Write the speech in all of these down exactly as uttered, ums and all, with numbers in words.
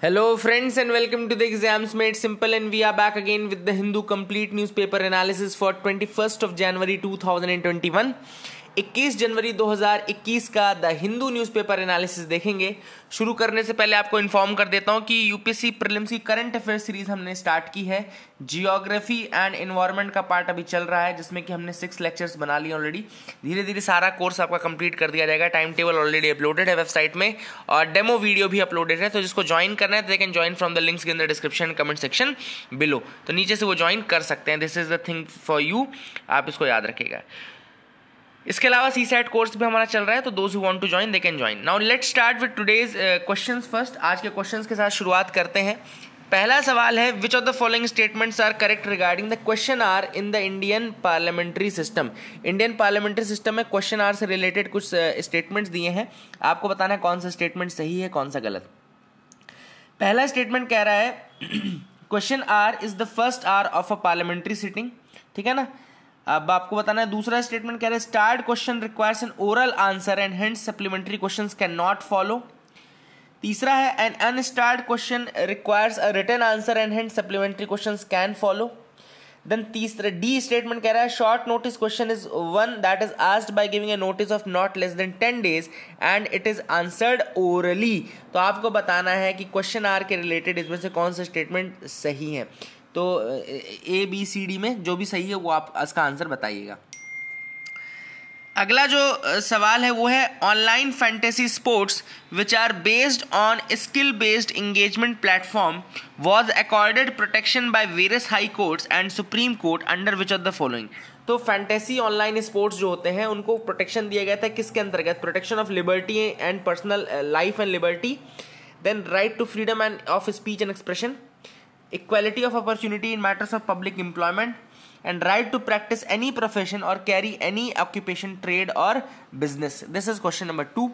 Hello friends and welcome to the Exams Made Simple, and we are back again with the Hindu complete newspaper analysis for twenty-first of January two thousand twenty-one. इक्कीस जनवरी दो हज़ार इक्कीस का the Hindu newspaper analysis देखेंगे। शुरू करने से पहले आपको इन्फॉर्म कर देता हूं कि यूपीएससी प्रीलिम्स की करंट अफेयर सीरीज हमने स्टार्ट की है। जियोग्राफी एंड एनवायरनमेंट का पार्ट अभी चल रहा है, जिसमें कि हमने सिक्स लेक्चर्स बना लिए ऑलरेडी। धीरे धीरे सारा कोर्स आपका कंप्लीट कर दिया जाएगा। टाइम टेबल ऑलरेडी अपलोडेड है वेबसाइट में और डेमो वीडियो भी अपलोडेड है, तो जिसको ज्वाइन करना है they can join from the links in the description comment section below. तो नीचे से वो ज्वाइन कर सकते हैं। This is the thing for you, आप इसको याद रखिएगा। इसके अलावा सी सैट कोर्स भी हमारा चल रहा है, तो those who want to join they can join. Now let's start with today's questions first. आज के क्वेश्चंस के साथ शुरुआत करते हैं। पहला सवाल है, which of the following statements are correct regarding the question hour in the Indian parliamentary system. Indian parliamentary system में क्वेश्चन आर से रिलेटेड कुछ स्टेटमेंट्स दिए हैं, आपको बताना है कौन सा स्टेटमेंट सही है कौन सा गलत। पहला स्टेटमेंट कह रहा है question hour is the first hour of a parliamentary sitting, ठीक है ना। अब आपको बताना है दूसरा स्टेटमेंट कह रहा है starred question requires an oral answer and hence supplementary questions can not follow. तीसरा है an unstarred question requires a written answer and hence supplementary questions can follow. Then तीसरा डी स्टेटमेंट कह रहा है short notice question is one that is asked by giving a notice of not less than ten days and it is answered orally. तो आपको बताना है कि question are के रिलेटेड इसमें से कौन सा स्टेटमेंट सही है। तो ए बी सी डी में जो भी सही है वो आप इसका आंसर बताइएगा। अगला जो सवाल है वो है online fantasy sports which are based on skill based engagement platform was accorded protection by various high courts and supreme court under which of the following. तो फैंटेसी ऑनलाइन स्पोर्ट्स जो होते हैं उनको प्रोटेक्शन दिया गया था किसके अंतर्गत? Protection of liberty and personal life and liberty, then right to freedom and of speech and expression, equality of opportunity in matters of public employment, and right to practice any profession or carry any occupation, trade or business. This is question number two.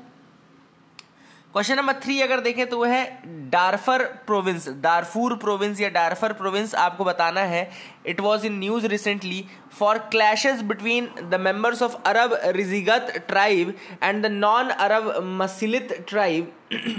Question number three अगर देखें तो वो है डारफर province, दारफूर province या डारफर province. आपको बताना है it was in news recently for clashes between the members of Arab Rizeigat tribe and the non Arab Masalit tribe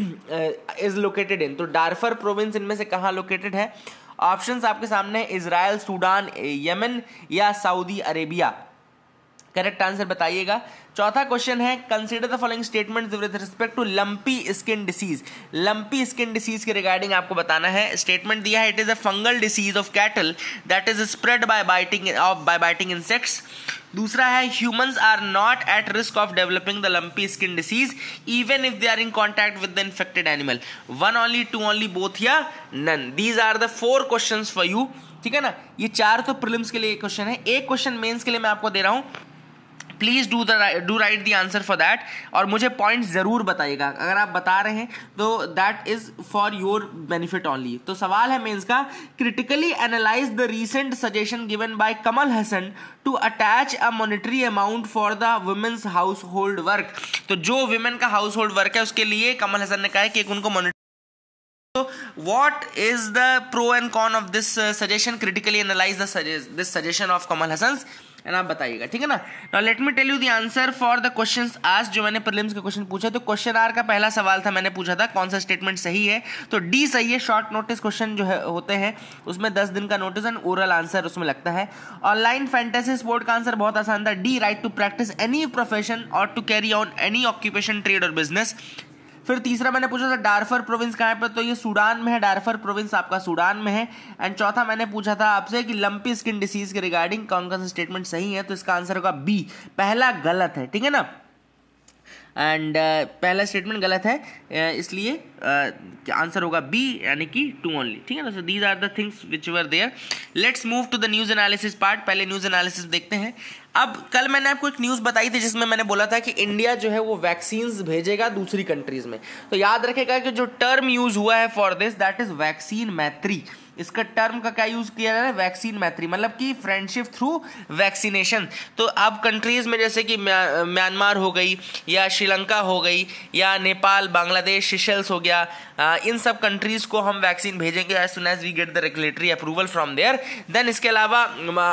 is located in. तो डारफर प्रोविंस इनमें से कहाँ लोकेटेड है? ऑप्शंस आपके सामने है, इजराइल, सूडान, यमन या सऊदी अरेबिया। करेक्ट आंसर बताइएगा। चौथा क्वेश्चन है consider the following statements with respect to lumpy skin disease. Lumpy skin disease के रिगार्डिंग आपको बताना है। स्टेटमेंट दिया है it is a fungal disease of cattle that is spread by biting of by biting insects. दूसरा है humans are not at risk of developing the lumpy skin disease even if they are in contact with the infected animal. One only, two only, both या none. These are the four questions for you, ठीक है ना। ये चार तो prelims के लिए question है, एक क्वेश्चन मेंस के लिए मैं आपको दे रहा हूं। Please do the do write the answer for that और मुझे पॉइंट जरूर बताइएगा। अगर आप बता रहे हैं तो that is for your benefit only. तो सवाल है मेंस का, critically analyse the recent suggestion given by Kamal Haasan to attach a monetary amount for the women's household work. तो जो वुमेन का हाउस होल्ड वर्क है उसके लिए कमल हसन ने कहा है कि एक उनको monetary. So what is the pro and con of this uh, suggestion? Critically analyze the suggest this suggestion of Kamal Hassan's and आप बताइएगा, ठीक है ना। Now let me tell you the answer for the questions asked। जो मैंने prelims का question पूछा, तो क्वेश्चन आर का पहला सवाल था, मैंने पूछा था कौन सा स्टेटमेंट सही है, तो डी सही है। शॉर्ट नोटिस क्वेश्चन जो है होते हैं उसमें दस दिन का नोटिस एंड ओरल आंसर उसमें लगता है। ऑनलाइन फैंटेसी स्पोर्ट का आंसर बहुत आसान था, the right to practice any profession और to carry on any occupation, trade और बिजनेस। फिर तीसरा मैंने पूछा था डारफर प्रोविंस कहाँ पर, तो ये सूडान में है, डारफर प्रोविंस आपका सूडान में है। एंड चौथा मैंने पूछा था आपसे कि लंपी स्किन डिसीज के रिगार्डिंग कौन कौन सा स्टेटमेंट सही है, तो इसका आंसर होगा बी, पहला गलत है, ठीक है ना। एंड uh, पहला स्टेटमेंट गलत है, uh, इसलिए आंसर uh, होगा बी यानी कि टू ओनली, ठीक है ना। So these are the things which were there. Let's move to the news analysis part. पहले न्यूज एनालिसिस देखते हैं। अब कल मैंने आपको एक न्यूज़ बताई थी जिसमें मैंने बोला था कि इंडिया जो है वो वैक्सीन्स भेजेगा दूसरी कंट्रीज में। तो याद रखेगा कि जो टर्म यूज हुआ है for this that is vaccine Maitri. इसका टर्म का क्या यूज किया जा रहा है? वैक्सीन मैत्री, मतलब कि फ्रेंडशिप थ्रू वैक्सीनेशन। तो अब कंट्रीज में जैसे कि म्यांमार हो गई या श्रीलंका हो गई या नेपाल, बांग्लादेश, सिशेल्स हो गया, आ, इन सब कंट्रीज को हम वैक्सीन भेजेंगे as soon as we get the regulatory approval from there. Then इसके अलावा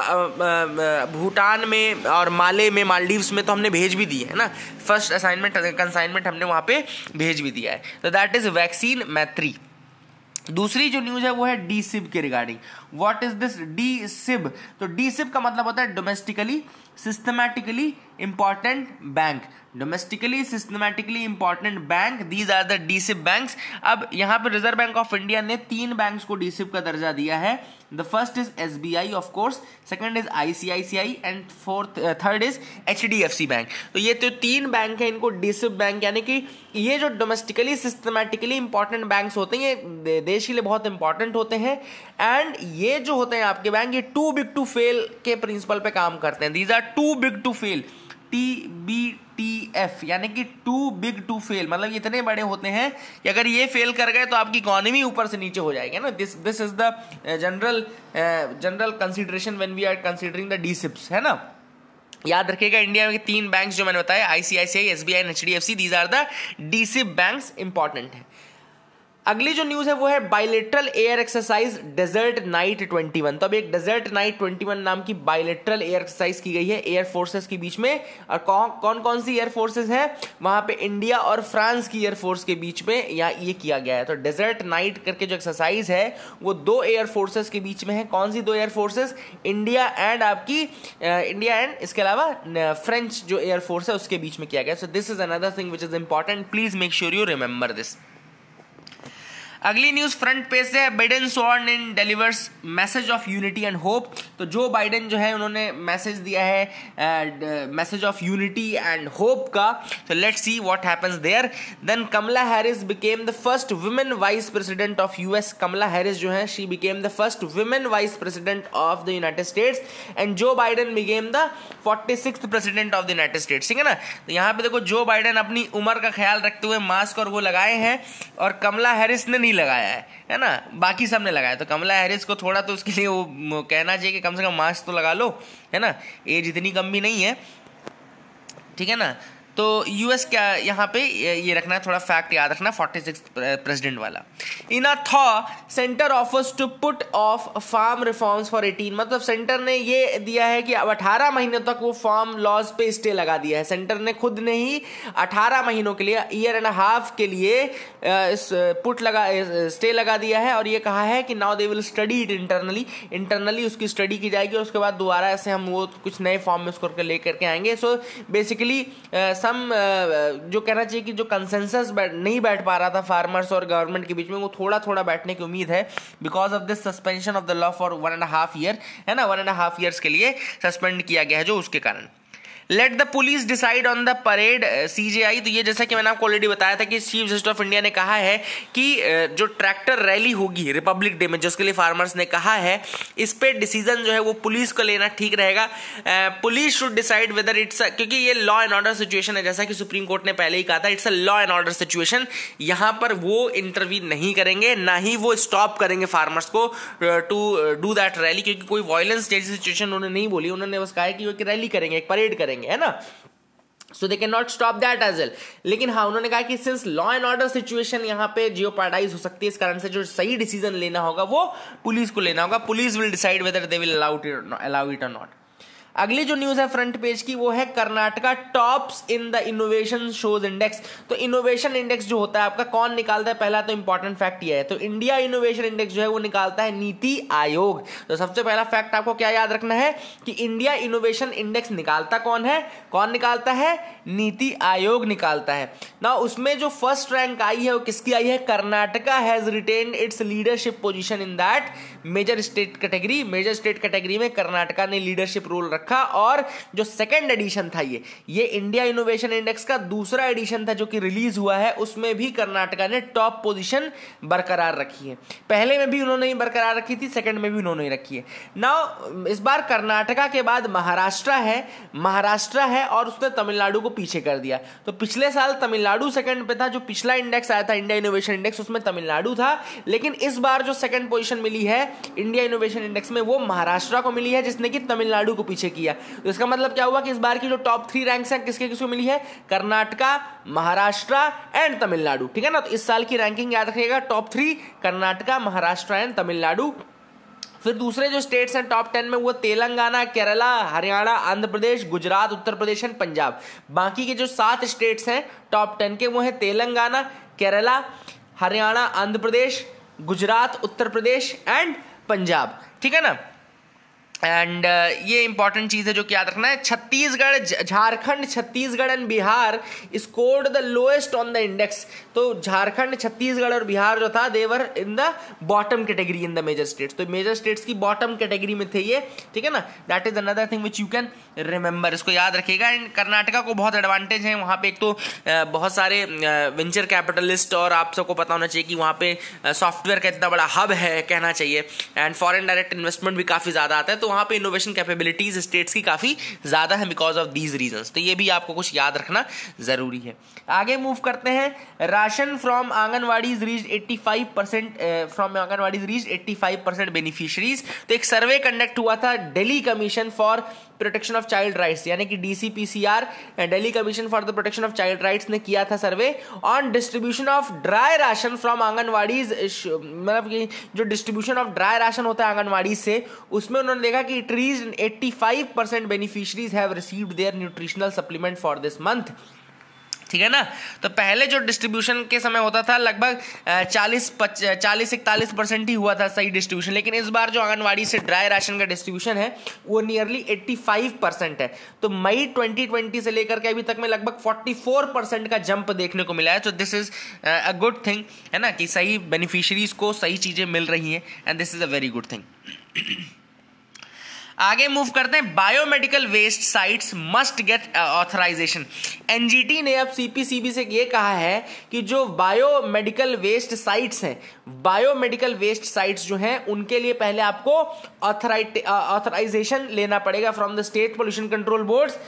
भूटान में और माले में, मालदीव्स में तो हमने भेज भी दी है ना, फर्स्ट असाइनमेंट कंसाइनमेंट हमने वहाँ पे भेज भी दिया है। तो दैट इज वैक्सीन मैत्री। दूसरी जो न्यूज है वो है डी सिब के रिगार्डिंग। What is this D SIB? तो डी सिब का मतलब होता है domestically systematically important bank. Domestically systematically important bank, these are the D SIB banks. अब यहाँ पे रिजर्व बैंक ऑफ इंडिया ने तीन बैंक्स को डी सिब का दर्जा दिया है। The first is S B I of course, second is I C I C I and fourth third is H D F C bank. तो ये तो तीन बैंक है, इनको डी सिब बैंक, यानी कि ये जो डोमेस्टिकली सिस्टमैटिकली इंपॉर्टेंट बैंक्स होते हैं ये देश के लिए बहुत इंपॉर्टेंट होते हैं। एंड ये जो होते हैं आपके बैंक, ये टू बिग टू फेल के प्रिंसिपल पे काम करते हैं। These are too big to fail, T B T F, यानी कि टू बिग टू फेल, मतलब इतने बड़े होते हैं कि अगर ये फेल कर गए तो आपकी इकोनॉमी ऊपर से नीचे हो जाएगी ना। This this is the general general consideration when we are considering the D SIPs, है ना। याद रखिएगा इंडिया में तीन बैंक्स जो मैंने बताया, ICICI, SBI and HDFC, these are the D SIP banks, important है। अगली जो न्यूज है वो है bilateral air exercise desert knight इक्कीस। तो अब एक डेजर्ट नाइट इक्कीस नाम की बायलेटरल एयर एक्सरसाइज की गई है एयर फोर्सेस के बीच में। और कौन कौन कौन सी एयर फोर्सेस है वहां पे? इंडिया और फ्रांस की एयर फोर्स के बीच में या ये किया गया है। तो डेजर्ट नाइट करके जो एक्सरसाइज है वो दो एयर फोर्सेस के बीच में है। कौन सी दो एयर फोर्सेस? इंडिया एंड आपकी इंडिया एंड इसके अलावा फ्रेंच जो एयर फोर्स है उसके बीच में किया गया। So this is another thing which is important, please make sure you remember this. अगली न्यूज फ्रंट पेज से है, Biden sworn in delivers message of unity and hope. तो जो बाइडेन जो है उन्होंने मैसेज दिया है message of unity and hope का। तो let's see what happens there. Then Kamala Harris became the first women vice president of US. Kamala Harris जो है she became the first women vice president of the United States and Joe Biden became the forty sixth president of the United States, ठीक है ना। तो यहाँ पे देखो Joe Biden अपनी उम्र का ख्याल रखते हुए मास्क और वो लगाए हैं और कमला हैरिस ने नहीं लगाया है, है ना, बाकी सब ने लगाया। तो कमला हैरिस को थोड़ा तो उसके लिए वो कहना चाहिए कि कम से कम मास्क तो लगा लो, है ना, एज इतनी कम भी नहीं है, ठीक है ना। तो यूएस क्या यहाँ पे ये रखना है, थोड़ा फैक्ट याद रखना, फोर्टी सिक्स प्रेसिडेंट वाला। In a thaw centre offers to put off farm reforms for eighteen, मतलब सेंटर ने ये दिया है कि अब अठारह महीनों तक वो फार्म लॉज पे स्टे लगा दिया है। सेंटर ने खुद ने ही अठारह महीनों के लिए, ईयर एंड हाफ के लिए इस पुट लगा स्टे लगा दिया है और ये कहा है कि now they will study it internally, internally उसकी स्टडी की जाएगी और उसके बाद दोबारा ऐसे हम वो कुछ नए फॉर्म में उसको लेकर के आएंगे। सो बेसिकली सम जो कहना चाहिए कि जो कंसेंसस नहीं बैठ पा रहा था फार्मर्स और गवर्नमेंट के बीच में, वो थोड़ा थोड़ा बैठने की उम्मीद है because of this suspension of the law for one and half year, है ना, वन एंड हाफ ईयर्स के लिए सस्पेंड किया गया है जो उसके कारण। Let the police decide on the parade CJI. तो ये जैसा कि मैंने आपको ऑलरेडी बताया था कि चीफ जस्टिस ऑफ इंडिया ने कहा है कि जो ट्रैक्टर रैली होगी रिपब्लिक डे में, जिसके लिए फार्मर्स ने कहा है, इस पे डिसीजन जो है वो पुलिस को लेना ठीक रहेगा। Police should decide whether it's, क्योंकि ये लॉ एंड ऑर्डर सिचुएशन है, जैसा कि सुप्रीम कोर्ट ने पहले ही कहा था, it's a law and order situation. यहाँ पर वो इंटरवीन नहीं करेंगे, ना ही वो स्टॉप करेंगे फार्मर्स को टू डू दैट रैली, क्योंकि कोई वायलेंस जैसी सिचुएशन उन्होंने नहीं बोली। उन्होंने बस कहा है कि वो रैली करेंगे, एक परेड करेंगे, है ना। So they can not stop that as well. लेकिन हाँ, उन्होंने कहा कि since law and order situation यहाँ पे जियोपार्डाइज हो सकती है, इस कारण से जो सही डिसीजन लेना होगा वो पुलिस को लेना होगा। Police will decide whether they will allow it allow it और नॉट। अगली जो न्यूज है फ्रंट पेज की वो है Karnataka tops in the innovation shows index. तो इनोवेशन इंडेक्स जो होता है आपका कौन निकालता है? पहला तो इंपॉर्टेंट फैक्ट ये है, तो इंडिया इनोवेशन इंडेक्स जो है वो निकालता है नीति आयोग। तो सबसे पहला फैक्ट आपको क्या याद रखना है कि इंडिया इनोवेशन इंडेक्स निकालता कौन है? कौन निकालता है? नीति आयोग निकालता है ना। उसमें जो फर्स्ट रैंक आई है वो किसकी आई है? Karnataka has retained its leadership position in that major state category. Major state category में कर्नाटका ने लीडरशिप रोल रखा और जो सेकंड एडिशन था ये ये इंडिया इनोवेशन इंडेक्स का दूसरा एडिशन था जो कि रिलीज हुआ है, उसमें भी कर्नाटका ने टॉप पोजीशन बरकरार रखी है। पहले में भी उन्होंने ही बरकरार रखी थी, सेकंड में भी उन्होंने ही रखी है। नाउ इस बार कर्नाटका के बाद महाराष्ट्र है, महाराष्ट्र है और उसने तमिलनाडु को पीछे कर दिया। तो पिछले साल तमिलनाडु सेकंड पे था, जो पिछला इंडेक्स आया था इंडिया इनोवेशन इंडेक्स उसमें तमिलनाडु था, लेकिन इस बार जो सेकंड पोजीशन मिली है इंडिया इनोवेशन इंडेक्स में वो महाराष्ट्र को मिली है, जिसने कि तमिलनाडु को पीछे किया। तो इसका मतलब क्या हुआ कि इस बार की जो टॉप थ्री रैंक्स हैं किसके किसको मिली है? कर्नाटका, महाराष्ट्र एंड तमिलनाडु, ठीक है ना। तो इस साल की रैंकिंग याद रखिएगा, top three Karnataka, Maharashtra and Tamil Nadu. फिर दूसरे जो स्टेट्स हैं टॉप टेन में वो तेलंगाना, केरला, हरियाणा, आंध्र प्रदेश, गुजरात, उत्तर प्रदेश एंड पंजाब। बाकी के जो सात स्टेट्स हैं टॉप टेन के वो हैं तेलंगाना, केरला, हरियाणा, आंध्र प्रदेश, गुजरात, उत्तर प्रदेश एंड पंजाब, ठीक है ना। एंड uh, ये इंपॉर्टेंट चीज़ है जो कि याद रखना है। Chhattisgarh, Jharkhand, Chhattisgarh and Bihar scored the lowest on the index. तो झारखंड, छत्तीसगढ़ और बिहार जो था they were in the bottom category in the major states. तो मेजर स्टेट्स की बॉटम कैटेगरी में थे ये, ठीक है ना। That is another thing which you can remember, इसको याद रखिएगा। एंड कर्नाटका को बहुत एडवांटेज है, वहाँ पे एक तो uh, बहुत सारे वेंचर uh, कैपिटलिस्ट, और आप सबको पता होना चाहिए कि वहाँ पे सॉफ्टवेयर uh, का इतना बड़ा हब है कहना चाहिए, एंड फॉरेन डायरेक्ट इन्वेस्टमेंट भी काफ़ी ज़्यादा आता है। तो वहाँ पे इनोवेशन कैपेबिलिटीज स्टेट्स की काफ़ी ज़्यादा है बिकॉज ऑफ दीज रीजंस। तो ये भी आपको कुछ याद रखना ज़रूरी है। आगे मूव करते हैं। Ration from anganwadi reach eighty five percent from anganwadi reach eighty five percent beneficiaries. तो एक सर्वे कंडक्ट हुआ था Delhi commission for protection of child rights, यानी कि DCPCR, Delhi commission for the protection of child rights ने किया था survey on distribution of dry ration from anganwadis. मतलब कि जो डिस्ट्रीब्यूशन ऑफ ड्राई राशन होता है आंगनवाड़ी से, उसमें उन्होंने देखा कि it reached eighty five percent beneficiaries have received their nutritional supplement for this month, ठीक है ना। तो पहले जो डिस्ट्रीब्यूशन के समय होता था लगभग चालीस चालीस इकतालीस परसेंट ही हुआ था सही डिस्ट्रीब्यूशन, लेकिन इस बार जो आंगनवाड़ी से ड्राई राशन का डिस्ट्रीब्यूशन है वो नियरली पचासी परसेंट है। तो मई ट्वेंटी ट्वेंटी से लेकर के अभी तक में लगभग चौवालीस परसेंट का जंप देखने को मिला है। तो this is a good thing, है ना, कि सही बेनिफिशरीज को सही चीज़ें मिल रही हैं, and this is a very good thing. आगे मूव करते हैं। Biomedical waste sites must get authorisation. NGT ने अब सीपीसीबी से ये कहा है कि जो बायोमेडिकल वेस्ट साइट्स हैं, बायोमेडिकल वेस्ट साइट्स जो हैं, उनके लिए पहले आपको ऑथराइजेशन लेना पड़ेगा from the state pollution control boards,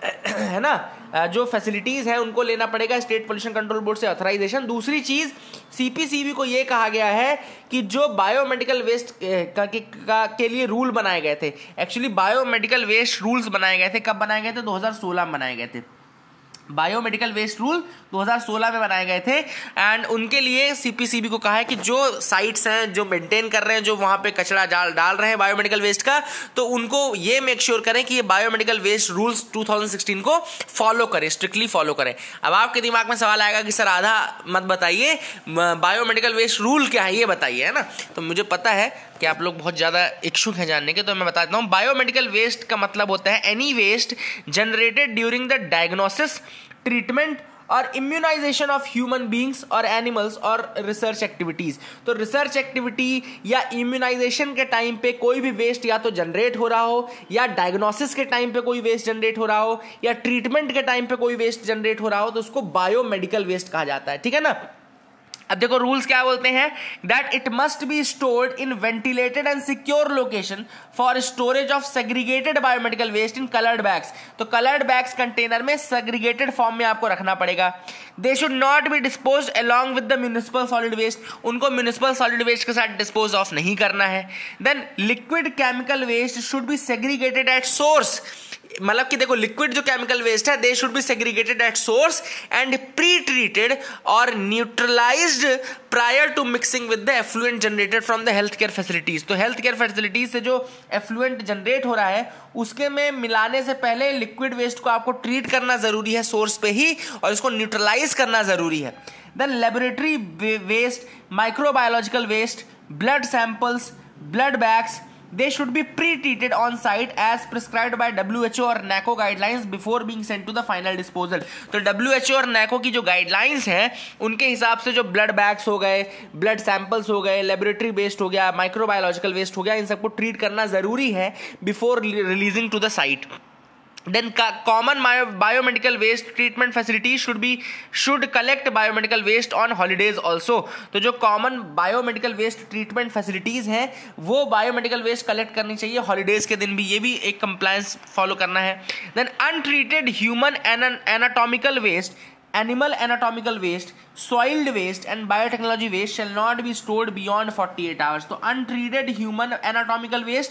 है ना। जो फैसिलिटीज है उनको लेना पड़ेगा स्टेट पोल्यूशन कंट्रोल बोर्ड से ऑथराइजेशन। दूसरी चीज, सीपीसीबी को यह कहा गया है कि जो बायोमेडिकल वेस्ट का, का के लिए रूल बनाए गए थे, एक्चुअली बायोमेडिकल वेस्ट रूल्स बनाए गए थे, कब बनाए गए थे? दो हज़ार सोलह में बनाए गए थे। बायोमेडिकल वेस्ट रूल दो हज़ार सोलह में बनाए गए थे, एंड उनके लिए सीपीसीबी को कहा है कि जो साइट्स हैं जो मेंटेन कर रहे हैं, जो वहाँ पे कचरा डाल डाल रहे हैं बायोमेडिकल वेस्ट का, तो उनको ये मेक श्योर करें कि ये बायोमेडिकल वेस्ट रूल्स दो हज़ार सोलह को फॉलो करें, स्ट्रिक्टली फॉलो करें। अब आपके दिमाग में सवाल आएगा कि सर आधा मत बताइए, बायोमेडिकल वेस्ट रूल क्या है ये बताइए, है ना। तो मुझे पता है कि आप लोग बहुत ज़्यादा इच्छुक हैं जानने के, तो मैं बता देता हूँ। बायोमेडिकल वेस्ट का मतलब होता है any waste generated during the diagnosis, treatment और इम्यूनाइजेशन ऑफ ह्यूमन बींग्स और एनिमल्स और रिसर्च एक्टिविटीज। तो रिसर्च एक्टिविटी या इम्यूनाइजेशन के टाइम पे कोई भी वेस्ट या तो जनरेट हो रहा हो, या डायग्नोसिस के टाइम पे कोई वेस्ट जनरेट हो रहा हो, या ट्रीटमेंट के टाइम पे कोई वेस्ट जनरेट हो रहा हो, तो उसको बायोमेडिकल वेस्ट कहा जाता है, ठीक है ना। अब देखो रूल्स क्या बोलते हैं, that it must be stored in ventilated and secure location for storage of segregated biomedical waste in coloured bags. तो कलर्ड बैग्स कंटेनर में सेग्रीगेटेड फॉर्म में आपको रखना पड़ेगा। They should not be dispose along with the municipal solid waste, उनको municipal solid waste के साथ dispose of नहीं करना है। Then liquid chemical waste should be segregated at source, मतलब कि देखो लिक्विड जो केमिकल वेस्ट है they should be segregated at source and pre treated और neutralised prior to mixing with the effluent generated from the health care facilities. तो health care facilities से जो effluent generate हो रहा है उसके में मिलाने से पहले लिक्विड वेस्ट को आपको ट्रीट करना जरूरी है सोर्स पे ही, और इसको न्यूट्रलाइज करना जरूरी है। Then laboratory waste, microbiological waste, blood samples, blood bags, they should be pre-treated on site as prescribed by W H O और NACO guidelines before being sent to the final disposal। तो W H O और NACO की जो guidelines हैं उनके हिसाब से जो ब्लड बैग्स हो गए, ब्लड सैंपल्स हो गए, लेबोरेटरी वेस्ट हो गया, माइक्रोबायोलॉजिकल वेस्ट हो गया, इन सबको ट्रीट करना जरूरी है before releasing to the site. Then common biomedical waste treatment facilities should be should collect biomedical waste on holidays also। तो जो common biomedical waste treatment facilities हैं वो biomedical waste collect करनी चाहिए हॉलीडेज के दिन भी, ये भी एक compliance फॉलो करना है। Then untreated human anatomical waste, animal anatomical waste, soiled waste and biotechnology waste shall not be stored beyond forty-eight hours। तो untreated human anatomical waste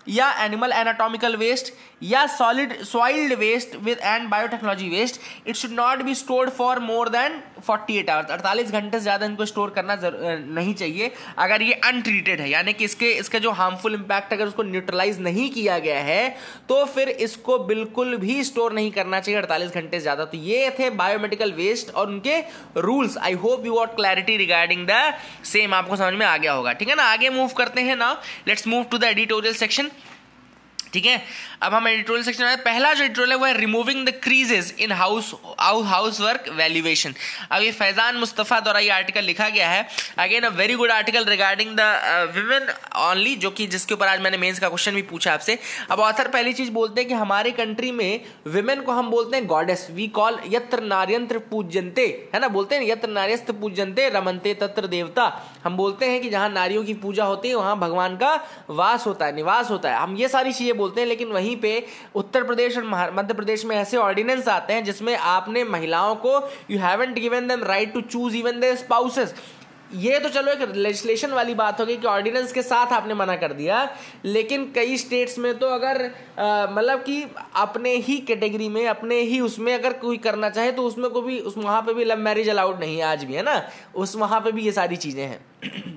या एनिमल एनाटॉमिकल वेस्ट या solid soiled waste with and biotechnology waste, it should not be stored for more than forty eight hours, अड़तालीस घंटे से ज़्यादा इनको store करना नहीं चाहिए अगर ये अनट्रीटेड है, यानी कि इसके इसका जो हार्मफुल इंपैक्ट अगर उसको न्यूट्रलाइज नहीं किया गया है तो फिर इसको बिल्कुल भी स्टोर नहीं करना चाहिए अड़तालीस घंटे से ज़्यादा। तो ये थे बायोमेडिकल वेस्ट और उनके rules. I hope you got clarity regarding the same, आपको समझ में आ गया होगा, ठीक है ना। आगे मूव करते हैं, now let's move to the editorial section, ठीक है। अब हम एडिटोरियल सेक्शन में, पहला जो एडिटोरियल है वो है removing the creases in house house work valuation. अब ये फैजान मुस्तफ़ा द्वारा ये आर्टिकल लिखा गया है, again a very good article regarding the women only, जो कि जिसके ऊपर आज मैंने मेंस का क्वेश्चन भी पूछा आपसे। अब ऑथर पहली चीज बोलते हैं कि हमारे कंट्री में विमेन को हम बोलते हैं गॉडेस, वी कॉल यत्र नार्यंत्र पूज्यन्ते, है ना, बोलते हैं यत्र नार्यस्त पूज्यन्ते रमन्ते तत्र देवता। हम बोलते हैं कि जहां नारियों की पूजा होती है वहां भगवान का वास होता है, निवास होता है, हम ये सारी चीजें बोलते हैं। लेकिन वहीं पे उत्तर प्रदेश और मध्य प्रदेश में ऐसे ऑर्डिनेंस आते हैं जिसमें आपने महिलाओं को you haven't given them right to choose even their spouses. ये तो चलो एक लेजिस्लेशन वाली बात हो गई कि ऑर्डिनेंस के साथ आपने मना कर दिया, लेकिन कई स्टेट्स में तो अगर मतलब कि अपने ही कैटेगरी में अपने ही उसमें अगर कोई करना चाहे तो उसमें को भी उस वहां पे भी लव मैरिज अलाउड नहीं है आज भी, है ना, उस वहां पे भी ये सारी चीजें हैं।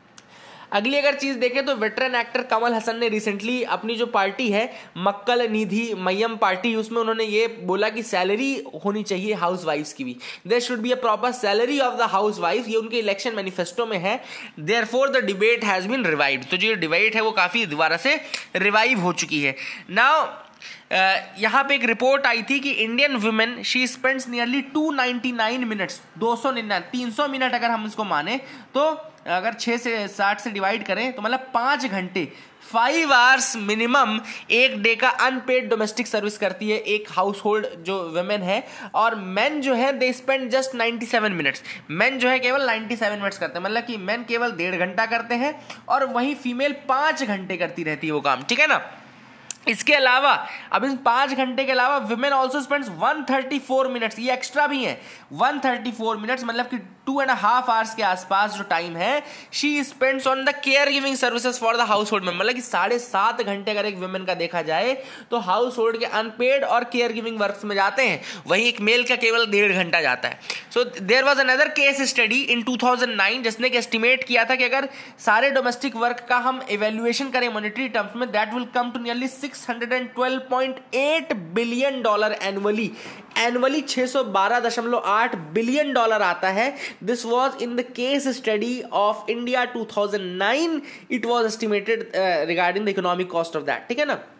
अगली अगर चीज देखें तो वेटरन एक्टर कमल हसन ने रिसेंटली अपनी जो पार्टी है मक्कल निधि मय्यम पार्टी, उसमें उन्होंने ये बोला कि सैलरी होनी चाहिए हाउस वाइफ्स की भी, there should be a proper salary of the house wife, ये उनके इलेक्शन मैनिफेस्टो में है। Therefore the debate has been revived, तो जो डिबेट है वो काफी दोबारा से रिवाइव हो चुकी है। नाउ Uh, यहाँ पे एक रिपोर्ट आई थी कि Indian women she spends nearly two ninety nine minutes, दो सौ निन्यानवे तीन सौ मिनट अगर हम इसको माने तो अगर छः से साठ से डिवाइड करें तो मतलब पाँच घंटे फाइव आवर्स मिनिमम एक डे का अनपेड डोमेस्टिक सर्विस करती है एक हाउस होल्ड जो वुमेन है। और मेन जो है they spend just ninety seven minutes, men जो है केवल नाइन्टी सेवन मिनट्स करते हैं, मतलब कि मेन केवल डेढ़ घंटा करते हैं और वहीं फीमेल पाँच घंटे करती रहती है वो काम, ठीक है ना। इसके अलावा अब इन पांच घंटे के अलावा women also spends one thirty four minutes, ये एक्स्ट्रा भी है, वन थर्टी फोर मिनट्स मतलब कि टू एंड हाफ आवर्स के आसपास जो टाइम है she spends on the care giving services for the household में, मतलब कि साढ़े सात घंटे अगर एक विमेन का देखा जाए तो हाउस होल्ड के अनपेड और केयर गिविंग वर्क्स में जाते हैं, वहीं एक मेल का केवल डेढ़ घंटा जाता है। So there was another case study in two thousand nine जिसने एस्टिमेट किया था कि अगर सारे डोमेस्टिक वर्क का हम इवेल्युएशन करें मॉनेटरी टर्म्स में that will come to nearly six hundred twelve point eight billion dollar annually, annually छह सौ बारह दशमलव आठ बिलियन डॉलर आता है। This was in the case study of India two thousand nine, it was estimated regarding the economic cost of that, ठीक है ना।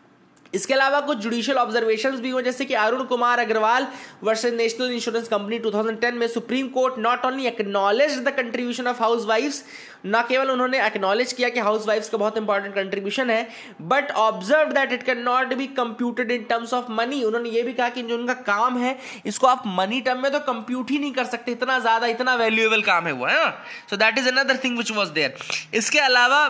इसके अलावा कुछ जुडिशियल ऑब्जर्वेशंस भी हुए, जैसे कि Arun Kumar Agarwal versus national insurance company two thousand ten में Supreme Court not only acknowledged the contribution of house wifes, ना केवल उन्होंने एक्नॉलेज किया कि हाउस वाइफ्स का बहुत इंपॉर्टेंट कंट्रीब्यूशन है, but observe that it can not be computed in terms of money. उन्होंने ये भी कहा कि जो उनका काम है इसको आप मनी टर्म में तो कंप्यूट ही नहीं कर सकते, इतना ज्यादा इतना वैल्यूएबल काम है वो, है ना। So that is another thing which was there. इसके अलावा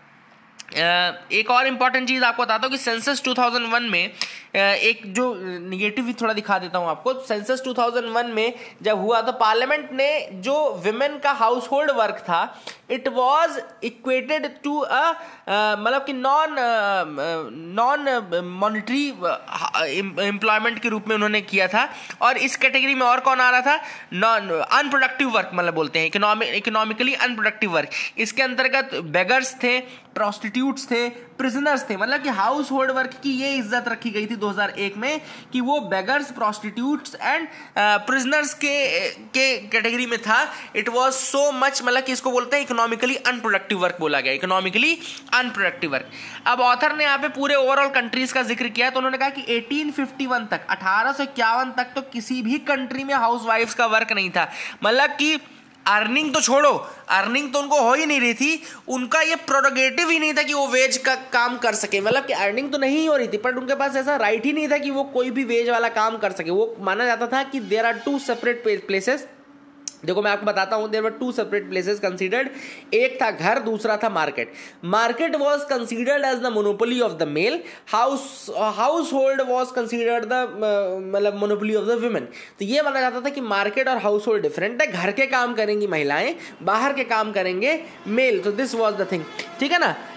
Uh, एक और इंपॉर्टेंट चीज आपको बताता हूँ कि सेंसस टू थाउजेंड वन में uh, एक जो निगेटिव भी थोड़ा दिखा देता हूँ आपको। सेंसस टू थाउजेंड वन में जब हुआ तो पार्लियामेंट ने जो विमेन का हाउस होल्ड वर्क था it was equated to a मतलब कि नॉन नॉन मॉनिटरी एम्प्लॉयमेंट के रूप में उन्होंने किया था। और इस कैटेगरी में और कौन आ रहा था, नॉन अनप्रोडक्टिव वर्क मतलब बोलते हैं इकोनॉमिकली अनप्रोडक्टिव वर्क। इसके अंतर्गत बेगर्स थे, प्रोस्टिट्यूट्स थे, प्रिजनर्स थे, मतलब कि हाउस होल्ड वर्क की ये इज्जत रखी गई थी दो हज़ार एक में कि वो बेगर्स, प्रोस्टिट्यूट्स एंड प्रिजनर्स के के कैटेगरी में था। इट वाज सो मच, मतलब कि इसको बोलते हैं इकोनॉमिकली अनप्रोडक्टिव वर्क बोला गया, इकोनॉमिकली अनप्रोडक्टिव वर्क। अब ऑथर ने यहाँ पे पूरे ओवरऑल कंट्रीज का जिक्र किया तो उन्होंने कहा कि एटीन फिफ्टी वन तक, अठारह सौ इक्यावन तक तो किसी भी कंट्री में हाउस वाइफ्स का वर्क नहीं था। मतलब कि अर्निंग तो छोड़ो, अर्निंग तो उनको हो ही नहीं रही थी, उनका ये प्रोडोगेटिव ही नहीं था कि वो वेज का काम कर सके। मतलब कि अर्निंग तो नहीं हो रही थी बट उनके पास ऐसा राइट ही नहीं था कि वो कोई भी वेज वाला काम कर सके। वो माना जाता था कि there are two separate places. देखो मैं आपको बताता हूं, there were two separate places considered, एक था घर, दूसरा था market. Market was considered as the monopoly of the male, house household was considered the मतलब मोनोपोली ऑफ द वुमेन। तो ये माना जाता था कि मार्केट और हाउस होल्ड डिफरेंट है, घर के काम करेंगी महिलाएं, बाहर के काम करेंगे मेल। तो दिस वाज द थिंग, ठीक है ना।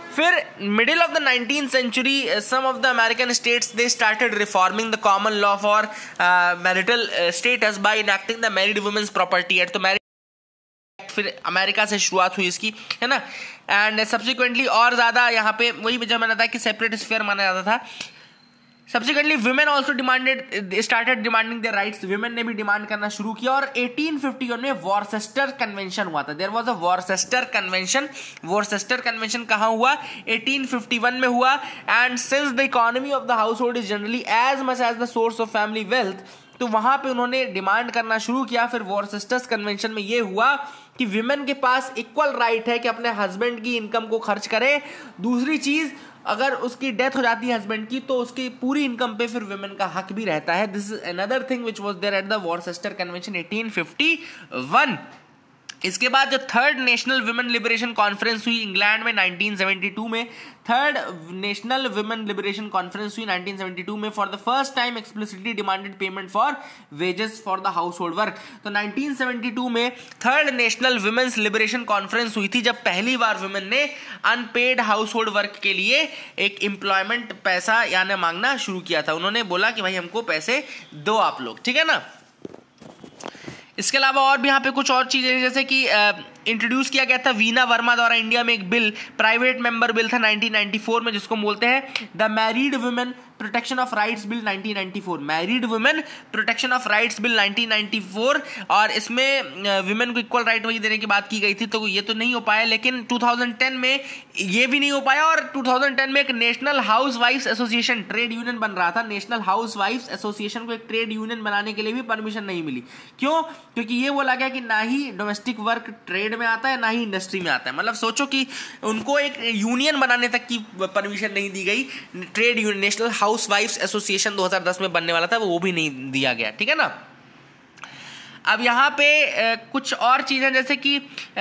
फिर middle of the nineteen century some of the American states they started reforming the common law for marital status by enacting the married women's property act. तो married फिर America से शुरुआत हुई इसकी, है ना। एंड सब्सिक्वेंटली और ज़्यादा यहाँ पे वही वजह माना था कि सेपरेट स्फीयर माना जाता था। Subsequently women also demanded started demanding their rights, women ने भी डिमांड करना शुरू किया। और एटीन फिफ्टी वन में वॉर्सेस्टर कन्वेंशन हुआ था। There was a Worcester convention. Worcester convention कहाँ हुआ? एटीन फिफ्टी वन में हुआ। And since the economy of the household is generally as much as the source of family wealth, तो वहां पे उन्होंने डिमांड करना शुरू किया। फिर वॉर्सेस्टर कन्वेंशन में ये हुआ कि विमेन के पास इक्वल राइट है कि अपने हस्बैंड की इनकम को खर्च करे। दूसरी चीज, अगर उसकी डेथ हो जाती है हस्बैंड की, तो उसकी पूरी इनकम पे फिर विमेन का हक भी रहता है। This is another thing which was there at the Worcester convention eighteen fifty one. इसके बाद जो third national women liberation conference हुई इंग्लैंड में नाइनटीन सेवेंटी टू में, third national women liberation conference हुई नाइनटीन सेवेंटी टू में, for the first time explicitly demanded payment for wages for the household work. तो nineteen seventy two में third national women's liberation conference हुई थी, जब पहली बार विमेन ने अनपेड हाउस होल्ड वर्क के लिए एक एम्प्लॉयमेंट पैसा यानी मांगना शुरू किया था। उन्होंने बोला कि भाई हमको पैसे दो आप लोग, ठीक है ना। इसके अलावा और भी यहाँ पे कुछ और चीजें, जैसे कि इंट्रोड्यूस किया गया था वीना वर्मा द्वारा इंडिया में एक बिल, प्राइवेट मेंबर बिल था नाइनटीन नाइंटी फोर में, जिसको बोलते हैं the married women protection of rights bill nineteen ninety four. Married women protection of rights bill nineteen ninety four. और इसमें विमेन को इक्वल राइट वही देने की बात की गई थी, तो ये तो नहीं हो पाया। लेकिन टू थाउजेंड टेन में ये भी नहीं हो पाया। और टू थाउजेंड टेन में एक national house wifes association trade union बन रहा था। नेशनल हाउस वाइफ्स एसोसिएशन को एक ट्रेड यूनियन बनाने के लिए भी परमिशन नहीं मिली। क्यों? क्योंकि ये बोला गया कि ना ही डोमेस्टिक वर्क ट्रेड में आता है ना ही इंडस्ट्री में आता है। मतलब सोचो कि उनको एक यूनियन बनाने तक की परमिशन नहीं दी गई। Trade union national house wifes association दो हज़ार दस में बनने वाला था, वो भी नहीं दिया गया, ठीक है ना। अब यहाँ पे आ, कुछ और चीज़ें, जैसे कि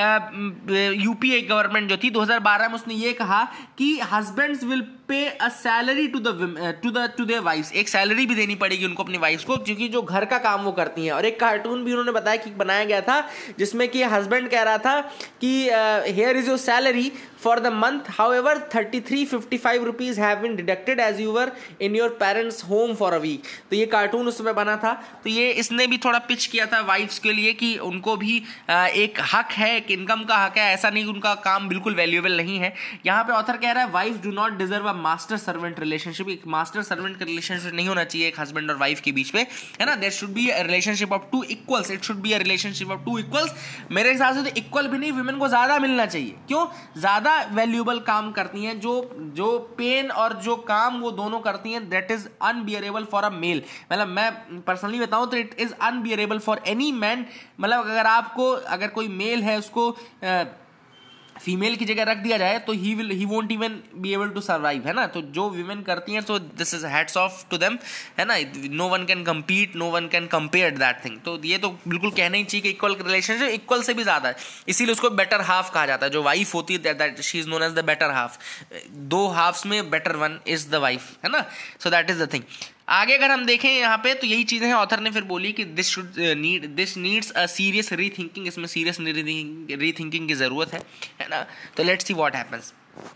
यूपीए गवर्नमेंट जो थी दो हज़ार बारह में, उसने ये कहा कि husbands will pay a salary to the to the to their wifes. एक सैलरी भी देनी पड़ेगी उनको अपनी वाइफ्स को, क्योंकि जो घर का काम वो करती हैं। और एक कार्टून भी उन्होंने बताया कि बनाया गया था, जिसमें कि हस्बैंड कह रहा था कि here is your salary for the month, however thirty three fifty five rupees have been deducted as you were in your parents home for a week. तो ये कार्टून उसमें बना था। तो ये इसने भी थोड़ा पिच किया था वाइफ्स के लिए कि उनको भी एक हक है, एक इनकम का हक है। ऐसा नहीं कि उनका काम बिल्कुल वैल्यूएबल नहीं है। यहाँ पे ऑथर कह रहा है wives do not deserve a master servant relationship. एक मास्टर सर्वेंट का रिलेशनशिप नहीं होना चाहिए एक हस्बैंड और वाइफ के बीच में, है ना। There should be a relationship of two equals. It should be a relationship of two equals. मेरे हिसाब से तो इक्वल भी नहीं, विमेन को ज्यादा मिलना चाहिए। क्यों? ज्यादा वैल्यूएबल काम करती हैं। जो जो पेन और जो काम वो दोनों करती हैं, that is unbearable for a male. मतलब मैं पर्सनली बताऊं तो it is unbearable for any man. मतलब अगर आपको अगर कोई मेल है उसको आ, फीमेल की जगह रख दिया जाए तो he will he won't even be able to survive, है ना। तो जो विमेन करती हैं, तो this is hats off to them, है ना। No one can compete, no one can compare that thing. तो ये तो बिल्कुल कहना ही चाहिए कि इक्वल रिलेशनशिप, इक्वल से भी ज्यादा है। इसीलिए उसको बेटर हाफ कहा जाता है। जो वाइफ होती है that she is known as the better half. दो हाफ्स में better one is the wife, है ना। So that is the thing. आगे अगर हम देखें यहाँ पे, तो यही चीज़ें हैं। ऑथर ने फिर बोली कि this should need this needs a serious rethinking. इसमें सीरियस रीथिंकिंग की ज़रूरत है, है ना। तो लेट्स सी व्हाट हैपेंस।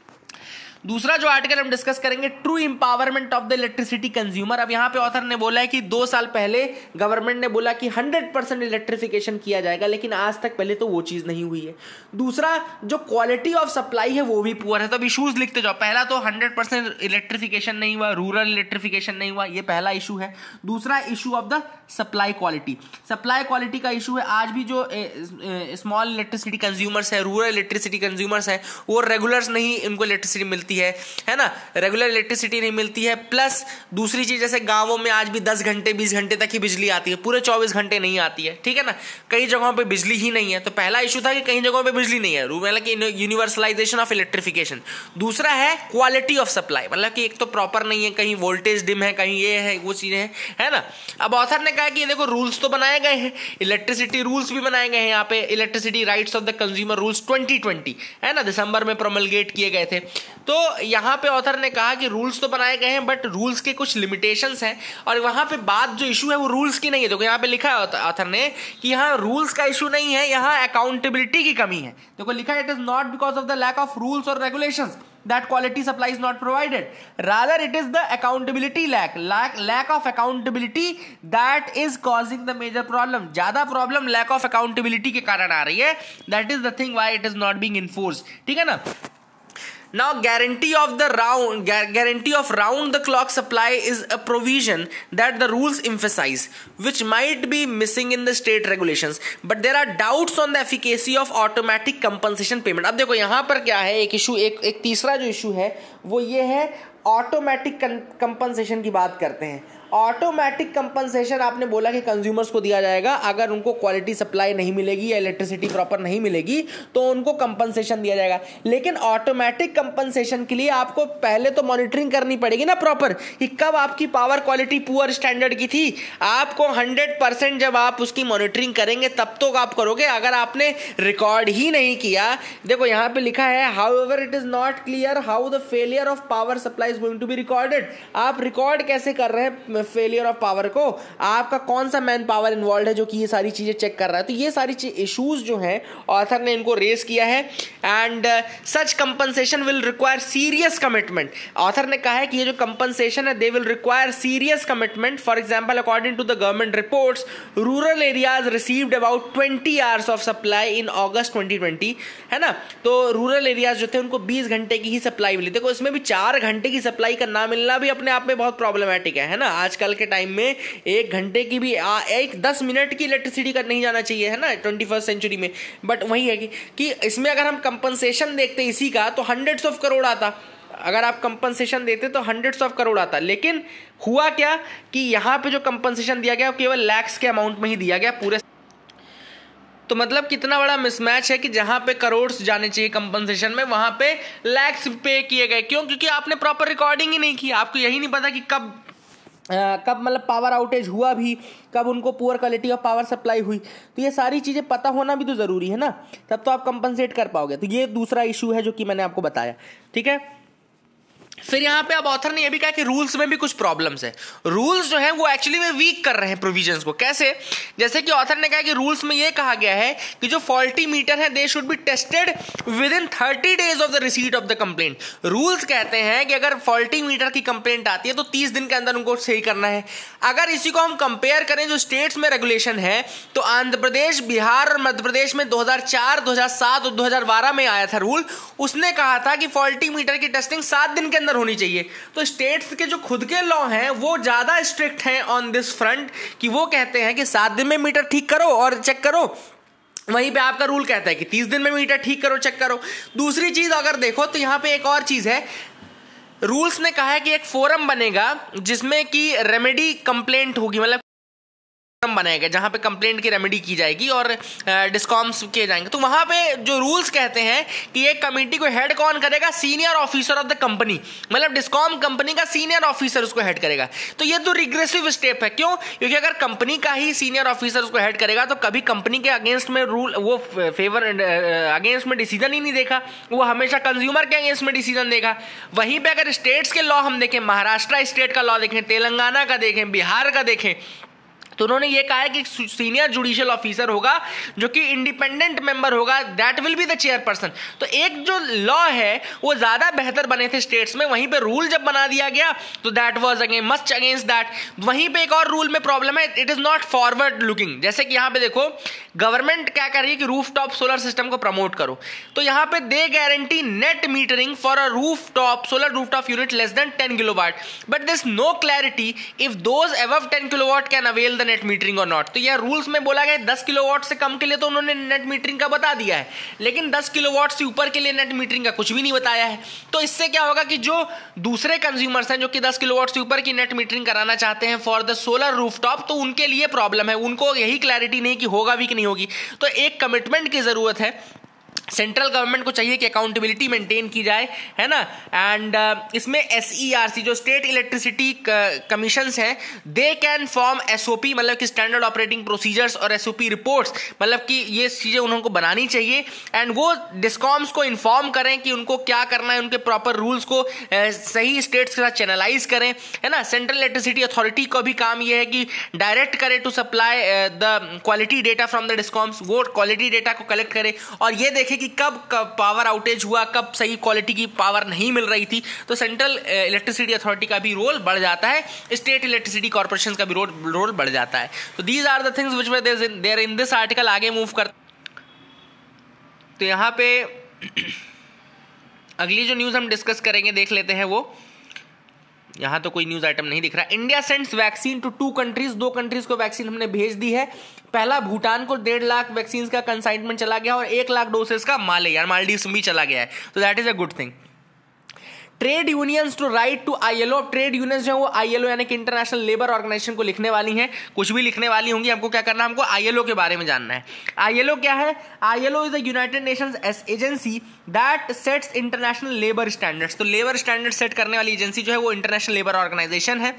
दूसरा जो आर्टिकल हम डिस्कस करेंगे, true empowerment of the electricity consumer. अब यहाँ पे ऑथर ने बोला है कि दो साल पहले गवर्नमेंट ने बोला कि हंड्रेड परसेंट इलेक्ट्रिफिकेशन किया जाएगा, लेकिन आज तक पहले तो वो चीज़ नहीं हुई है। दूसरा, जो क्वालिटी ऑफ सप्लाई है वो भी पुअर है। तो अब इशूज लिखते जाओ। पहला तो हंड्रेड परसेंट इलेक्ट्रिफिकेशन नहीं हुआ, रूरल इलेक्ट्रिफिकेशन नहीं हुआ, ये पहला इशू है। दूसरा issue of the supply quality. Supply quality का इशू है। आज भी जो स्मॉल इलेक्ट्रिसिटी कंज्यूमर्स है, रूरल इलेक्ट्रिसिटी कंज्यूमर्स है, वो रेगुलर्स नहीं उनको इलेक्ट्रिसिटी मिलती है, है ना। रेगुलर इलेक्ट्रिसिटी नहीं मिलती है। प्लस दूसरी चीज, जैसे गांवों में आज भी दस घंटे बीस घंटे तक ही बिजली आती है, पूरे चौबीस घंटे नहीं आती है, ठीक है ना। कई जगहों पे बिजली ही नहीं है। तो पहला इशू था कि कई जगहों पे बिजली नहीं है, मतलब कि यूनिवर्सलाइजेशन ऑफ इलेक्ट्रिफिकेशन। दूसरा है क्वालिटी ऑफ सप्लाई, मतलब कि एक तो प्रॉपर नहीं है, कहीं वोल्टेज डिम है, कहीं ये है, वो चीजें हैं, है ना। अब ऑथर ने कहा कि देखो रूल्स तो बनाए गए हैं, इलेक्ट्रिसिटी रूल्स भी बनाए गए हैं। यहाँ पे electricity rights of the consumer rules twenty twenty, है ना, दिसंबर में प्रोमलगेट किए गए थे। तो यहाँ पे ऑथर ने कहा कि रूल्स तो बनाए गए हैं बट रूल्स के कुछ लिमिटेशंस हैं, और वहाँ पे बात जो इशू है वो रूल्स की नहीं है। देखो यहाँ पे लिखा है ऑथर ने कि यहाँ रूल्स का इशू नहीं है, यहाँ अकाउंटेबिलिटी की कमी है। देखो लिखा है it is not because of the lack of rules और regulations that quality supply is not provided, rather it is the accountability lack lack lack of accountability that is causing the major problem। ज्यादा problem lack of accountability के कारण आ रही है, that is the thing why it is not being enforced। ठीक है ना। Now guarantee of the round guarantee of round the clock supply is a provision that the rules emphasize, which might be missing in the state regulations, but there are doubts on the efficacy of automatic compensation payment। अब देखो यहाँ पर क्या है, एक issue एक एक तीसरा जो इशू है वो ये है ऑटोमेटिक कंपनसेशन की बात करते हैं। ऑटोमेटिक कंपनसेशन आपने बोला कि कंज्यूमर्स को दिया जाएगा, अगर उनको क्वालिटी सप्लाई नहीं मिलेगी या इलेक्ट्रिसिटी प्रॉपर नहीं मिलेगी तो उनको कंपनसेशन दिया जाएगा। लेकिन ऑटोमेटिक कंपनसेशन के लिए आपको पहले तो मॉनिटरिंग करनी पड़ेगी ना प्रॉपर, कि कब आपकी पावर क्वालिटी पुअर स्टैंडर्ड की थी। आपको हंड्रेड परसेंट जब आप उसकी मॉनिटरिंग करेंगे तब तो आप करोगे, अगर आपने रिकॉर्ड ही नहीं किया। देखो यहाँ पे लिखा है however it is not clear how the failure of power supply is going to be recorded. आप रिकॉर्ड कैसे कर रहे हैं फेलियर ऑफ पावर को, आपका कौन सा मैन पावर इन्वॉल्व है जो कि ये सारी चीजें चेक कर रहा है। तो ये सारी इश्यूज जो हैं ऑथर ने इनको रेज किया है। And such compensation will require serious commitment. Author ने कहा है कि ये जो कंपनसेशन है they will require serious commitment. For example according to the government reports rural areas received about twenty hours of supply in August twenty twenty, है ना। तो रूरल एरियाज जो थे उनको बीस घंटे की ही सप्लाई मिली। देखो इसमें भी चार घंटे की सप्लाई का ना मिलना भी अपने आप में बहुत प्रॉब्लमेटिक है, है ना। आजकल के टाइम में एक घंटे की भी आ, एक दस मिनट की इलेक्ट्रिसिटी का नहीं जाना चाहिए, है ना, ट्वेंटी फर्स्ट सेंचुरी में। बट वही है कि, कि इसमें अगर हम कंपनसेशन देखते इसी का तो हंड्रेड्स ऑफ करोड़ आता। अगर आप कंपनसेशन देते तो हंड्रेड्स ऑफ करोड़ आता। लेकिन हुआ क्या कि यहाँ पे जो कंपनसेशन दिया गया केवल लैक्स के अमाउंट में ही दिया गया पूरे। तो मतलब कितना बड़ा मिसमैच है कि जहां पे करोड़ जाने चाहिए कंपनसेशन में वहां पे लैक्स पे किए गए। क्यों? क्योंकि आपने प्रॉपर रिकॉर्डिंग ही नहीं की। आपको यही नहीं पता कि कब आ, कब मतलब पावर आउटेज हुआ भी, कब उनको poor quality of power supply हुई। तो ये सारी चीज़ें पता होना भी तो ज़रूरी है ना, तब तो आप कंपनसेट कर पाओगे। तो ये दूसरा इशू है जो कि मैंने आपको बताया। ठीक है। फिर यहाँ पे अब ऑथर ने ये भी कहा कि रूल्स में भी कुछ प्रॉब्लम्स है। रूल्स जो है वो एक्चुअली में वीक कर रहे हैं प्रोविजंस को। कैसे? जैसे कि ऑथर ने कहा कि रूल्स में ये कहा गया है कि जो फॉल्टी मीटर है they should be tested within thirty days of the receipt of the complaint. Rules कहते हैं कि अगर फॉल्टी मीटर की कंप्लेंट आती है तो तीस दिन के अंदर उनको सही करना है। अगर इसी को हम कंपेयर करें जो स्टेट्स में रेगुलेशन है तो आंध्र प्रदेश, बिहार और मध्य प्रदेश में दो हज़ार चार, दो हज़ार सात और दो हज़ार बारह में आया था रूल। उसने कहा था कि फॉल्टी मीटर की टेस्टिंग सात दिन के अंदर होनी चाहिए। तो स्टेट्स के जो खुद के लॉ हैं वो ज्यादा स्ट्रिक्ट हैं ऑन दिस फ्रंट, कि वो कहते हैं कि सात दिन में मीटर ठीक करो और चेक करो। वहीं पे आपका रूल कहता है कि तीस दिन में मीटर ठीक करो, चेक करो। दूसरी चीज अगर देखो तो यहां पे एक और चीज है, रूल्स ने कहा है कि एक फोरम बनेगा जिसमें कि रेमेडी कंप्लेंट होगी, मतलब बनाएगा जहां पे कंप्लेंट की रेमेडी की जाएगी और डिस्कॉम्स किए जाएंगे। तो वहां पे जो रूल्स कहते हैं कि एक कमेटी को हेड कौन करेगा? Senior officer of the company, मतलब डिस्कॉम कंपनी का सीनियर ऑफिसर उसको हेड करेगा। तो ये तो रिग्रेसिव स्टेप है। क्यों? क्योंकि अगर कंपनी का ही सीनियर ऑफिसर उसको हेड करेगा तो कभी कंपनी के अगेंस्ट में रूल वो फेवर अगेंस्ट में डिसीजन ही नहीं देखा, वो हमेशा कंज्यूमर के अगेंस्ट में डिसीजन देगा। वहीं पे अगर स्टेट्स के लॉ हम देखें, महाराष्ट्र स्टेट का लॉ देखें, तेलंगाना का देखें, बिहार का देखें, तो उन्होंने ये कहा है कि सीनियर जुडिशियल ऑफिसर होगा जो कि इंडिपेंडेंट मेंबर होगा, that will be the chairperson. तो एक जो लॉ है वो ज्यादा बेहतर बने थे स्टेट्स में, वहीं पे रूल जब बना दिया गया तो that was again must against that. वहीं पे एक और रूल में प्रॉब्लम है, it is not forward looking. जैसे कि यहाँ पे देखो गवर्नमेंट क्या कर रही है कि रूफटॉप सोलर सिस्टम को प्रमोट करो, तो यहाँ पे they guarantee net metering for a rooftop solar rooftop unit less than ten kilowatt, but this no clarity if those above ten kilowatt can avail the net metering और not. तो यह rules में बोला गया दस किलोवाट से कम के लिए तो उन्होंने नेट मीटरिंग का बता दिया है, लेकिन दस किलोवाट से ऊपर के लिए नेट मीटरिंग का कुछ भी नहीं बताया है। तो इससे क्या होगा कि जो दूसरे कंज्यूमर्स हैं जो कि दस किलोवाट से ऊपर की नेट मीटरिंग कराना चाहते हैं फॉर द सोलर रूफटॉप, तो उनके लिए प्रॉब्लम है, उनको यही क्लैरिटी नहीं कि होगा भी कि नहीं होगी। तो एक कमिटमेंट की जरूरत है सेंट्रल गवर्नमेंट को चाहिए कि अकाउंटेबिलिटी मेंटेन की जाए, है ना। एंड uh, इसमें एस ई आर सी जो स्टेट इलेक्ट्रिसिटी कमीशंस हैं, they can form S O P, मतलब कि स्टैंडर्ड ऑपरेटिंग प्रोसीजर्स और एस ओ पी रिपोर्ट्स, मतलब कि ये चीज़ें उनको बनानी चाहिए। एंड वो डिस्कॉम्स को इन्फॉर्म करें कि उनको क्या करना है, उनके प्रॉपर रूल्स को uh, सही स्टेट्स के साथ चैनलाइज करें, है ना। सेंट्रल इलेक्ट्रिसिटी अथॉरिटी को भी काम ये है कि डायरेक्ट करे to supply the quality data from the discoms, वो क्वालिटी डेटा को कलेक्ट करे और ये देखे कि कब कब पावर आउटेज हुआ, कब सही क्वालिटी की पावर नहीं मिल रही थी। तो सेंट्रल इलेक्ट्रिसिटी अथॉरिटी का भी रोल बढ़ जाता है, स्टेट इलेक्ट्रिसिटी कॉर्पोरेशन का भी रोल रोल बढ़ जाता है। तो these are the things which were there in this article. आगे मूव कर, तो यहाँ पे अगली जो न्यूज़ हम डिस्कस करेंगे देख लेते हैं। वो यहाँ तो कोई न्यूज़ आइटम नहीं दिख रहा। India sends vaccine to two countries, दो कंट्रीज को वैक्सीन हमने भेज दी है। पहला भूटान को डेढ़ लाख वैक्सीन का कंसाइनमेंट चला गया और एक लाख डोसेस का माले यार मालदीव्स में भी चला गया है, तो that is a good thing. Trade unions to write to ILO, trade unions जो है वो आईएलओ यानी कि इंटरनेशनल लेबर ऑर्गेनाइजेशन को लिखने वाली हैं, कुछ भी लिखने वाली होंगी। हमको क्या करना है, हमको आईएलओ के बारे में जानना है। आईएलओ क्या है? ILO is the United Nations agency that sets international labour standards. तो लेबर स्टैंडर्ड सेट करने वाली एजेंसी जो है वो इंटरनेशनल लेबर ऑर्गेनाइजेशन है।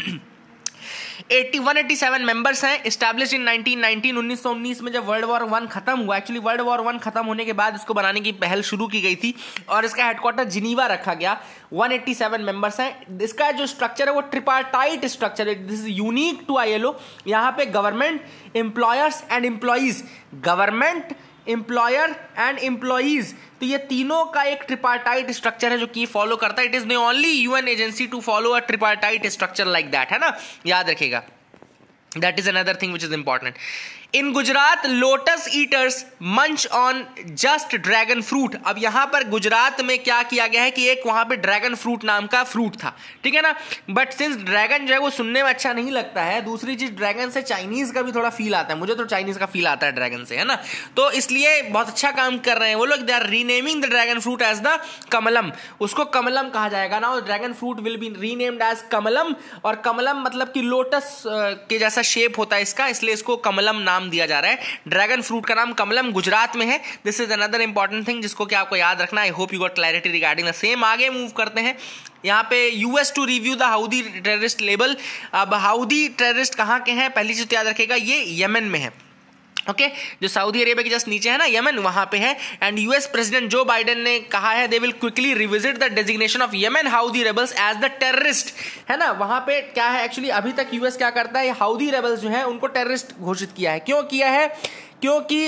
इक्यासी एक सौ सत्तासी मेंबर्स हैं, एस्टैब्लिश्ड इन नाइनटीन नाइनटीन, उन्नीस सौ उन्नीस में जब वर्ल्ड वॉर वन खत्म हुआ। एक्चुअली वर्ल्ड वॉर वन खत्म होने के बाद इसको बनाने की पहल शुरू की गई थी और इसका हेडक्वार्टर जिनीवा रखा गया। एक सौ सत्तासी मेंबर्स हैं। इसका जो स्ट्रक्चर है वो ट्रिपार्टाइट स्ट्रक्चर है, this is unique to ILO. यहाँ पे government, employers and employees, government, employer and employees, तो ये तीनों का एक ट्रिपार्टाइट स्ट्रक्चर है जो कि फॉलो करता है। It is the only UN agency to follow a tripartite structure like that, है ना, याद रखिएगा। That is another thing which is important. In Gujarat lotus eaters munch on just dragon fruit. अब यहां पर गुजरात में क्या किया गया है कि एक वहां पे ड्रैगन फ्रूट नाम का फ्रूट था, ठीक है ना, बट सिंस ड्रैगन जो है वो सुनने में अच्छा नहीं लगता है, दूसरी चीज ड्रैगन से चाइनीज का भी थोड़ा फील आता है, मुझे तो चाइनीज का फील आता है ड्रैगन से, है ना, तो इसलिए बहुत अच्छा काम कर रहे हैं वो लोग। They are renaming the dragon fruit as the Kamalam, उसको कमलम कहा जाएगा ना। Dragon fruit will be renamed as Kamalam, और कमलम मतलब कि लोटस के जैसा शेप होता है इसका, इसलिए इसको कमलम नाम दिया जा रहा है। ड्रैगन फ्रूट का नाम कमलम गुजरात में है। This is another important thing जिसको कि आपको याद रखना। I hope you got clarity regarding the same. आगे मूव करते हैं। यहाँ पे US to review the Houthi terrorist label. अब हाउदी टेररिस्ट कहाँ के हैं, पहली चीज याद रखेगा, ये यमन में है। Okay okay? जो सऊदी अरेबिया के जस्ट नीचे है ना यमन, वहां पे है। And US president Joe Biden ने कहा है they will quickly revisit the designation of Yemen Houthi rebels as the terrorist, है ना। वहां पे क्या है, एक्चुअली अभी तक यूएस क्या करता है, हाउदी रेबल्स जो है उनको टेररिस्ट घोषित किया है। क्यों किया है? क्योंकि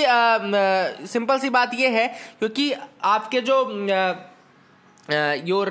सिंपल सी बात यह है, क्योंकि आपके जो आ, योर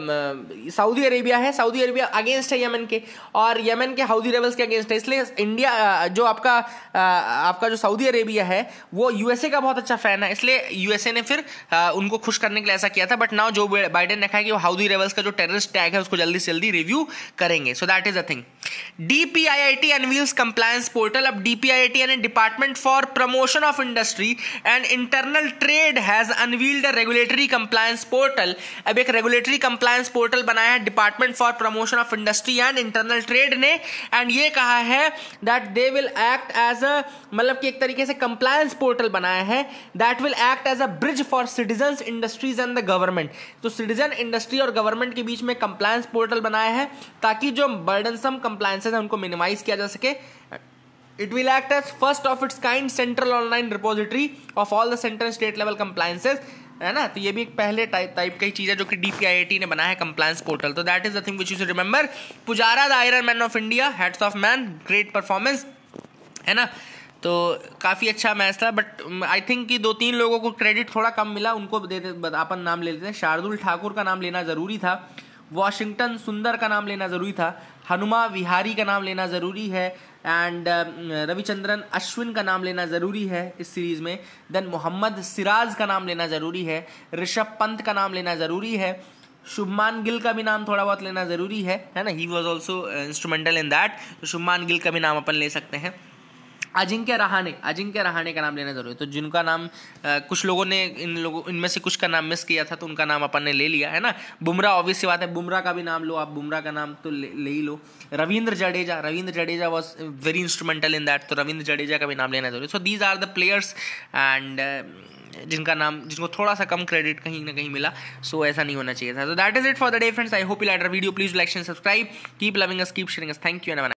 सऊदी अरेबिया है, सऊदी अरेबिया अगेंस्ट है यमन के, और यमन के हाउदी रेबल्स के अगेंस्ट है। इसलिए इंडिया जो आपका आपका जो सऊदी अरेबिया है वो यूएसए का बहुत अच्छा फैन है, इसलिए यूएसए ने फिर उनको खुश करने के लिए ऐसा किया था। बट नाउ जो बाइडेन ने कहा कि वो हाउदी रेबल्स का जो टेररिस्ट टैग है उसको जल्दी से जल्दी रिव्यू करेंगे। So that is a thing. DPIIT unveils compliance portal. अब डीपीआईआईटी यानी department for promotion of industry and internal trade has unveiled a regulatory compliance portal. अब एक रेगुलेटरी कंप्लायंस पोर्टल बनाया है department for promotion of industry and internal trade ने, and ये कहा है that they will act as a, मतलब कि एक तरीके से कंप्लायंस पोर्टल बनाया है that will act as a bridge for citizens, industries and the government. तो सिटीजन, इंडस्ट्री और गवर्नमेंट के बीच में कंप्लायंस पोर्टल बनाया है ताकि जो बर्डनसम कंप्लायंसेस हैं उनको मिनिमाइज किया जा सके। It will act as first of its kind central online repository of all the center and state level compliances, है ना। तो ये भी एक पहले टाइप टाइप की चीज है जो कि डीपीआईआईटी ने बनाया है, कंप्लायंस पोर्टल। तो that is the thing which you should remember. Pujara the iron man of India, heads of man, great performance, है ना। तो काफ़ी अच्छा मैच था, बट आई थिंक कि दो तीन लोगों को क्रेडिट थोड़ा कम मिला, उनको दे दे अपन नाम ले लेते हैं। शार्दुल ठाकुर का नाम लेना ज़रूरी था, वॉशिंगटन सुंदर का नाम लेना ज़रूरी था, हनुमा विहारी का नाम लेना ज़रूरी है, एंड रविचंद्रन अश्विन का नाम लेना ज़रूरी है इस सीरीज़ में। देन मोहम्मद सिराज का नाम लेना ज़रूरी है, ऋषभ पंत का नाम लेना ज़रूरी है, शुभमान गिल का भी नाम थोड़ा बहुत लेना ज़रूरी है, है ना। He was also instrumental in that, तो शुभमान गिल का भी नाम अपन ले सकते हैं। अजिंक्य रहाणे, अजिंक्य रहाणे का नाम लेना जरूरी है। तो जिनका नाम आ, कुछ लोगों ने इन लोगों इनमें से कुछ का नाम मिस किया था तो उनका नाम अपन ने ले लिया है ना। बुमराह ऑब्वियस सी बात है, बुमराह का भी नाम लो आप, बुमराह का नाम तो ले, ले ही लो। Ravindra Jadeja, Ravindra Jadeja was very instrumental in that, तो रविंद्र जडेजा का भी नाम लेना जरूरी है। So these are the players and जिनका नाम जिनको थोड़ा सा कम क्रेडिट कहीं ना कहीं मिला, सो so, ऐसा नहीं होना चाहिए था। So that is it for the day friends. I hope you liked our video. Please like, share, subscribe. Keep loving us, keep sharing us. Thank you and have a nice day.